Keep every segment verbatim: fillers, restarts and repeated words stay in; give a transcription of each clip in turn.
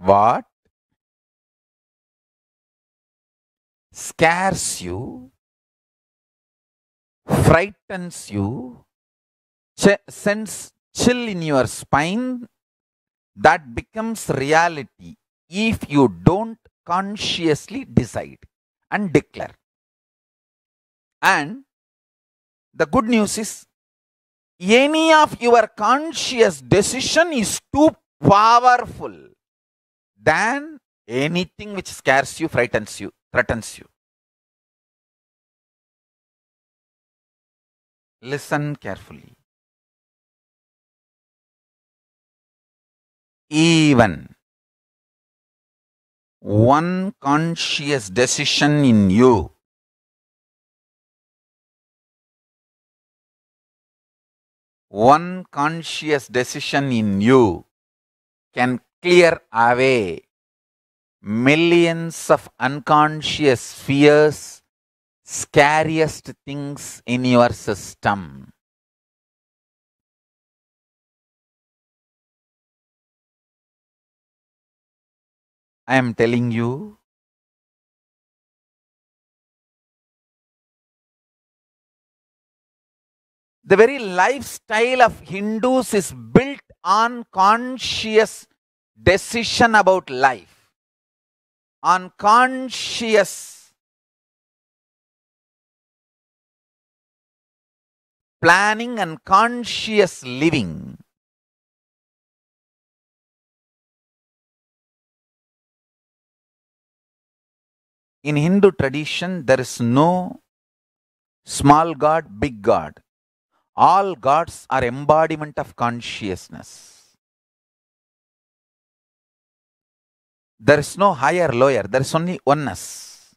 what scares you, frightens you, ch- sends chill in your spine, that becomes reality if you don't consciously decide and declare. And the good news is, any of your conscious decision is too powerful than anything which scares you, frightens you, threatens you. Listen carefully. Even one conscious decision in you one conscious decision in you can clear away millions of unconscious fears, scariest things in your system. I am telling you, the very lifestyle of Hindus is built on conscious decision about life, on conscious planning and conscious living. In Hindu tradition, there is no small god, big god. All gods are embodiment of consciousness. There is no higher, lower. There is only oneness.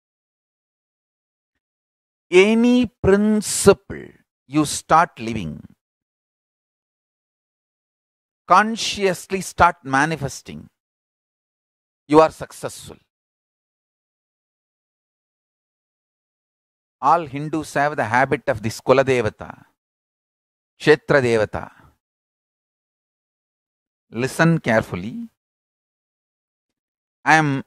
Any principle you start living, consciously start manifesting, you are successful. All Hindus have the habit of this Kula Devata, Kshetra Devata. Listen carefully. I am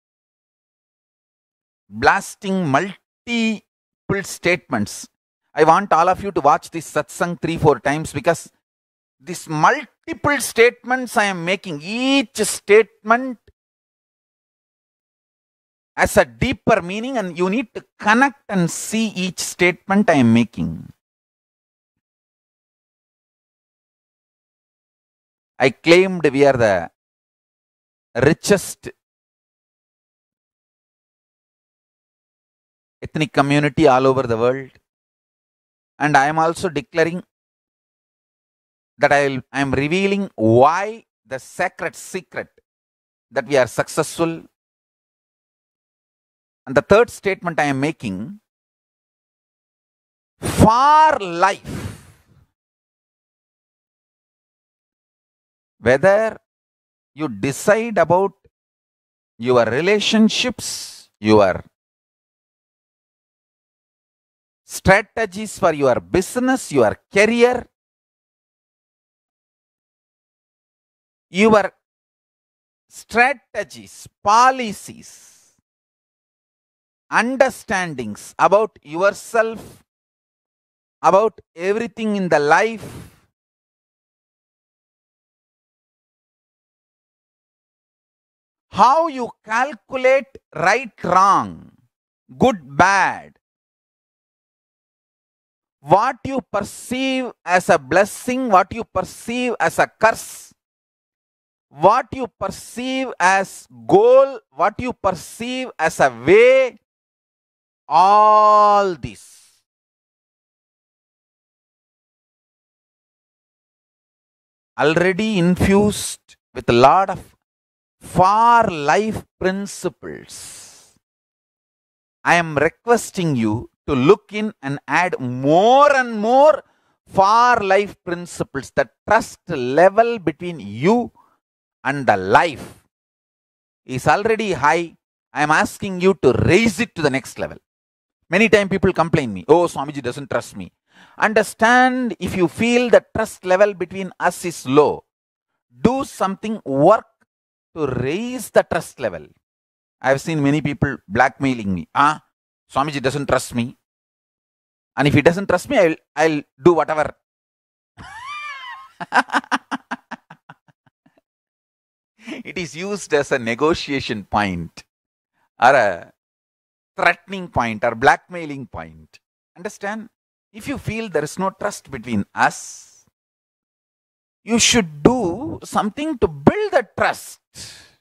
blasting multiple statements. I want all of you to watch this satsang three, four times, because these multiple statements I am making, each statement has a deeper meaning, and you need to connect and see each statement I am making. I claimed we are the richest ethnic community all over the world, and I am also declaring that I, will, I am revealing why the sacred secret that we are successful. And the third statement I am making, for life, whether you decide about your relationships, your strategies for your business, your career, your strategies, policies, understandings about yourself, about everything in the life, how you calculate right, wrong, good, bad, what you perceive as a blessing, what you perceive as a curse, what you perceive as goal, what you perceive as a way, all this already infused with a lot of for life principles. I am requesting you to look in and add more and more for life principles. The trust level between you and the life is already high. I am asking you to raise it to the next level. Many times people complain me, oh, Swamiji doesn't trust me. Understand, if you feel the trust level between us is low, do something, work to raise the trust level. I have seen many people blackmailing me. Ah, Swamiji doesn't trust me. And if he doesn't trust me, I'll, I'll do whatever. It is used as a negotiation point or a threatening point or blackmailing point. Understand? If you feel there is no trust between us, you should do something to build that trust.